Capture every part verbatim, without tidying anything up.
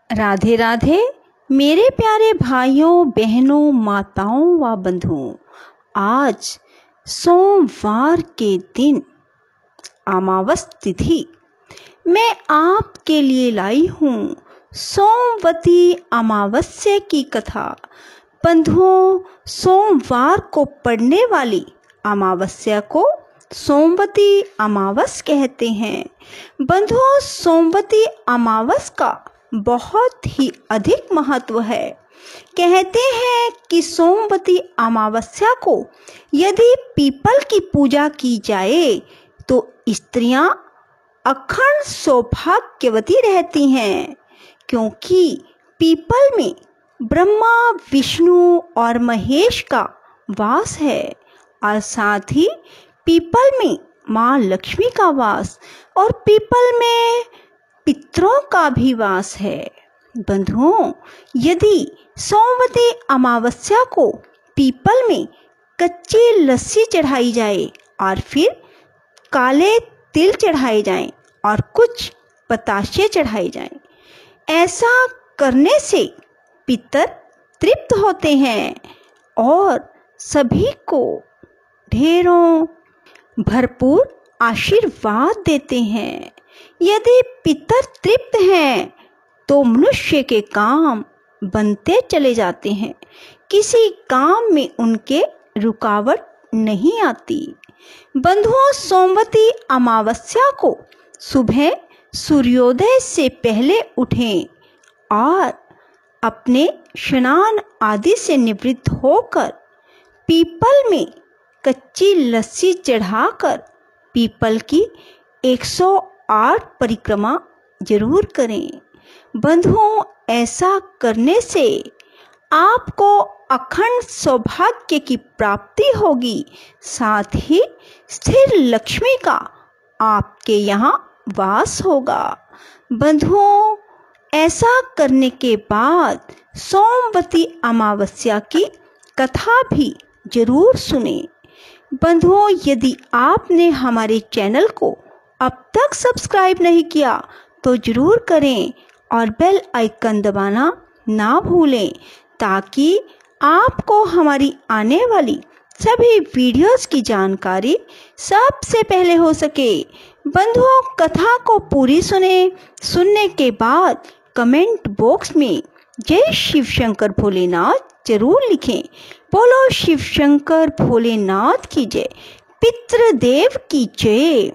राधे राधे मेरे प्यारे भाइयों बहनों माताओं व बंधुओं। आज सोमवार के दिन अमावस तिथि मैं आपके लिए लाई हूँ सोमवती अमावस्या की कथा। बंधुओं, सोमवार को पड़ने वाली अमावस्या को सोमवती अमावस कहते हैं। बंधुओं, सोमवती अमावस का बहुत ही अधिक महत्व है। कहते हैं कि सोमवती अमावस्या को यदि पीपल की पूजा की जाए तो स्त्रियां अखंड सौभाग्यवती रहती हैं, क्योंकि पीपल में ब्रह्मा विष्णु और महेश का वास है और साथ ही पीपल में माँ लक्ष्मी का वास और पीपल में पितरों का भी वास है। बंधुओं, यदि सोमवती अमावस्या को पीपल में कच्ची लस्सी चढ़ाई जाए और फिर काले तिल चढ़ाए जाएं और कुछ बताशे चढ़ाए जाएं, ऐसा करने से पितर तृप्त होते हैं और सभी को ढेरों भरपूर आशीर्वाद देते हैं। यदि पितर तृप्त हैं तो मनुष्य के काम बनते चले जाते हैं, किसी काम में उनके रुकावट नहीं आती। बंधुओं, सोमवती अमावस्या को सुबह सूर्योदय से पहले उठें और अपने स्नान आदि से निवृत्त होकर पीपल में कच्ची लस्सी चढ़ाकर पीपल की एक सौ आठ परिक्रमा जरूर करें। बंधुओं, ऐसा करने से आपको अखंड सौभाग्य की प्राप्ति होगी, साथ ही स्थिर लक्ष्मी का आपके यहाँ वास होगा। बंधुओं, ऐसा करने के बाद सोमवती अमावस्या की कथा भी जरूर सुने। बंधुओं, यदि आपने हमारे चैनल को अब तक सब्सक्राइब नहीं किया तो जरूर करें और बेल आइकन दबाना ना भूलें, ताकि आपको हमारी आने वाली सभी वीडियोस की जानकारी सबसे पहले हो सके। बंधुओं, कथा को पूरी सुने। सुनने के बाद कमेंट बॉक्स में जय शिव शंकर भोलेनाथ जरूर लिखें। बोलो शिव शंकर भोलेनाथ की जय, पितृदेव की जय।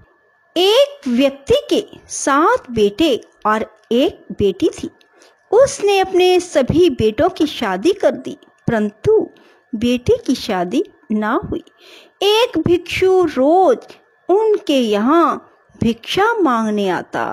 एक व्यक्ति के सात बेटे और एक बेटी थी। उसने अपने सभी बेटों की शादी कर दी, परंतु बेटी की शादी ना हुई। एक भिक्षु रोज उनके यहाँ भिक्षा मांगने आता।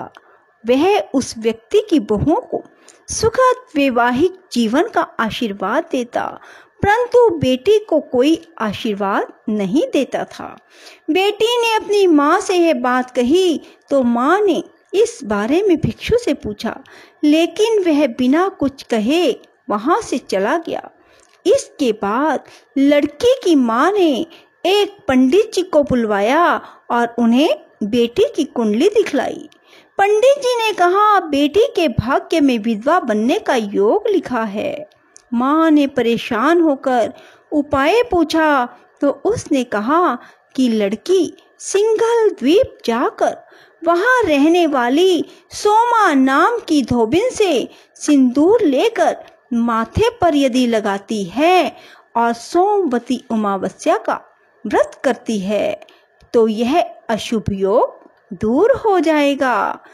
वह उस व्यक्ति की बहुओं को सुखद वैवाहिक जीवन का आशीर्वाद देता, परंतु बेटी को कोई आशीर्वाद नहीं देता था। बेटी ने अपनी माँ से यह बात कही तो माँ ने इस बारे में भिक्षु से पूछा, लेकिन वह बिना कुछ कहे वहां से चला गया। इसके बाद लड़की की माँ ने एक पंडित जी को बुलवाया और उन्हें बेटी की कुंडली दिखलाई। पंडित जी ने कहा, बेटी के भाग्य में विधवा बनने का योग लिखा है। माँ ने परेशान होकर उपाय पूछा तो उसने कहा कि लड़की सिंघल द्वीप जाकर वहां रहने वाली सोमा नाम की धोबिन से सिंदूर लेकर माथे पर यदि लगाती है और सोमवती अमावस्या का व्रत करती है तो यह अशुभ योग दूर हो जाएगा।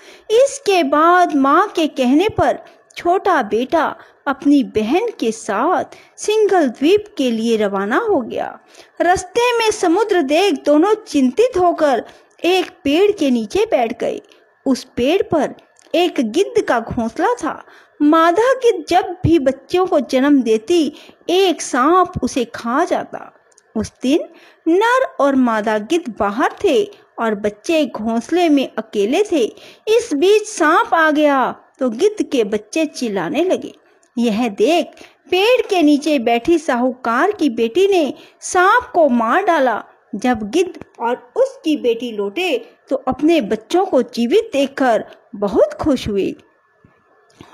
इसके बाद माँ के कहने पर छोटा बेटा अपनी बहन के साथ सिंघल द्वीप के लिए रवाना हो गया। रास्ते में समुद्र देख दोनों चिंतित होकर एक पेड़ के नीचे बैठ गए। उस पेड़ पर एक गिद्ध का घोंसला था। मादा गिद्ध जब भी बच्चों को जन्म देती, एक सांप उसे खा जाता। उस दिन नर और मादा गिद्ध बाहर थे और बच्चे घोंसले में अकेले थे। इस बीच सांप आ गया तो गिद्ध के बच्चे चिल्लाने लगे। यह देख पेड़ के नीचे बैठी साहूकार की बेटी ने सांप को मार डाला। जब गिद्ध और उसकी बेटी लौटे तो अपने बच्चों को जीवित देखकर बहुत खुश हुए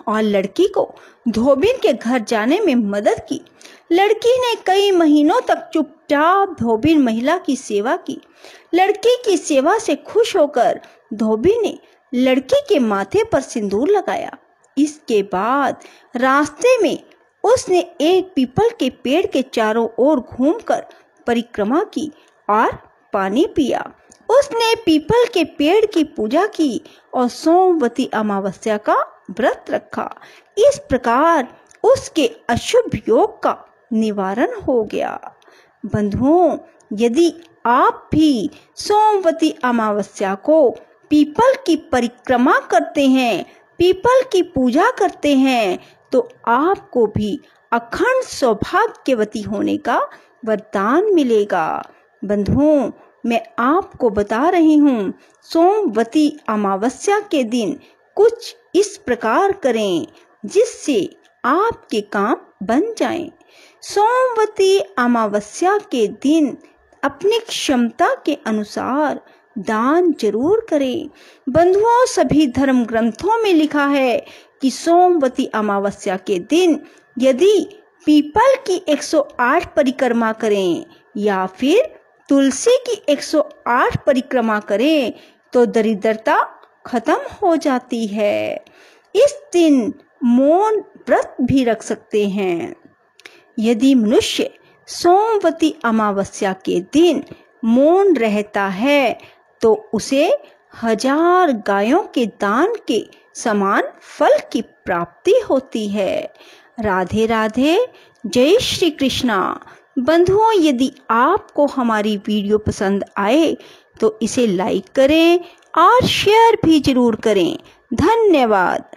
और लड़की को धोबिन के घर जाने में मदद की। लड़की ने कई महीनों तक चुपचाप धोबिन महिला की सेवा की। लड़की की सेवा से खुश होकर धोबिन ने लड़की के माथे पर सिंदूर लगाया। इसके बाद रास्ते में उसने एक पीपल के पेड़ के चारों ओर घूमकर परिक्रमा की और पानी पिया। उसने पीपल के पेड़ की पूजा की और सोमवती अमावस्या का व्रत रखा। इस प्रकार उसके अशुभ योग का निवारण हो गया। बंधुओं, यदि आप भी सोमवती अमावस्या को पीपल की परिक्रमा करते हैं, पीपल की पूजा करते हैं, तो आपको भी अखंड सौभाग्यवती होने का वरदान मिलेगा। बंधुओं, मैं आपको बता रही हूँ, सोमवती अमावस्या के दिन कुछ इस प्रकार करें जिससे आपके काम बन जाएं। सोमवती अमावस्या के दिन अपनी क्षमता के अनुसार दान जरूर करें। बंधुओं, सभी धर्म ग्रंथों में लिखा है कि सोमवती अमावस्या के दिन यदि पीपल की एक सौ आठ परिक्रमा करें या फिर तुलसी की एक सौ आठ परिक्रमा करें तो दरिद्रता खत्म हो जाती है। इस दिन मौन व्रत भी रख सकते हैं। यदि मनुष्य सोमवती अमावस्या के दिन मौन रहता है तो उसे हजार गायों के दान के समान फल की प्राप्ति होती है। राधे राधे, जय श्री कृष्णा। बंधुओं, यदि आपको हमारी वीडियो पसंद आए तो इसे लाइक करें और शेयर भी जरूर करें। धन्यवाद।